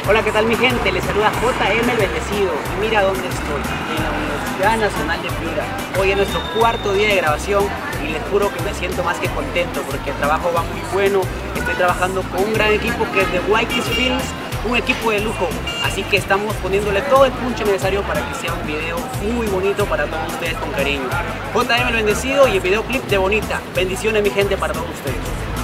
Hola, ¿qué tal mi gente? Les saluda JM el Bendecido y mira dónde estoy, en la Universidad Nacional de Piura. Hoy es nuestro cuarto día de grabación y les juro que me siento más que contento porque el trabajo va muy bueno. Estoy trabajando con un gran equipo que es de Whiteys Films, un equipo de lujo, así que estamos poniéndole todo el punche necesario para que sea un video muy bonito para todos ustedes con cariño. JM el Bendecido y el videoclip de Bonita. Bendiciones mi gente para todos ustedes.